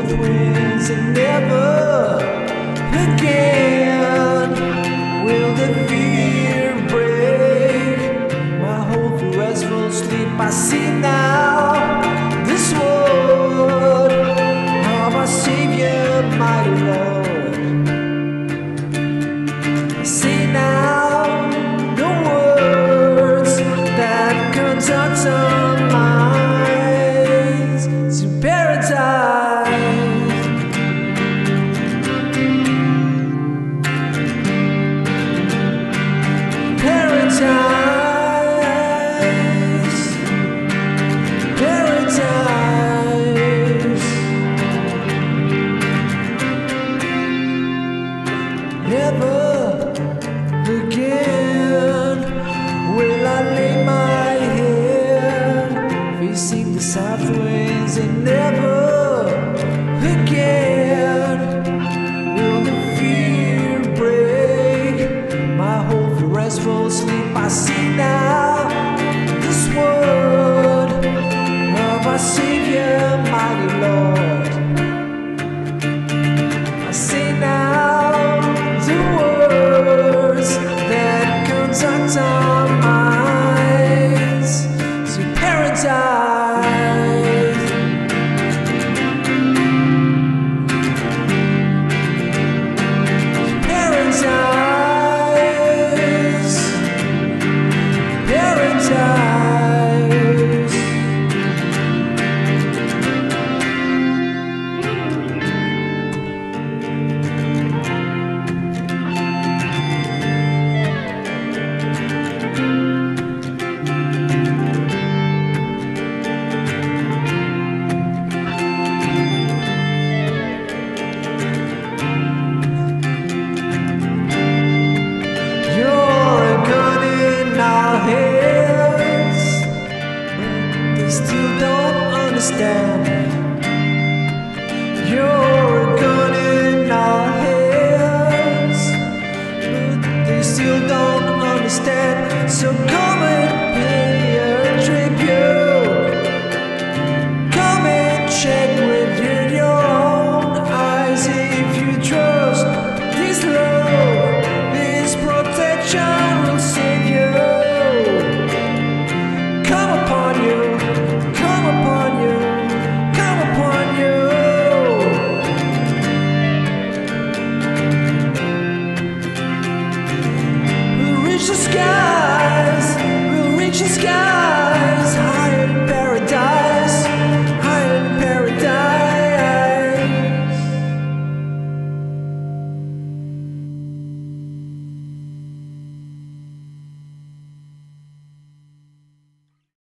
with wings and never again will the fear break my hope for restful sleep. I see now this word of our Savior, mighty Lord. I see now the words that conduct our minds to paradise. Never again will I lay my head facing the south winds, and never again will the fear break my hope for restful sleep. I see now this word of our Savior, mighty Lord. I see now the words that conduct our minds to paradise. Paradise, paradise. Still don't understand. You're a gun in our hands, but they still don't understand. So come and pay a tribute. Come and check within your own eyes if you trust this love, this protection will save you. Come upon you. The sky.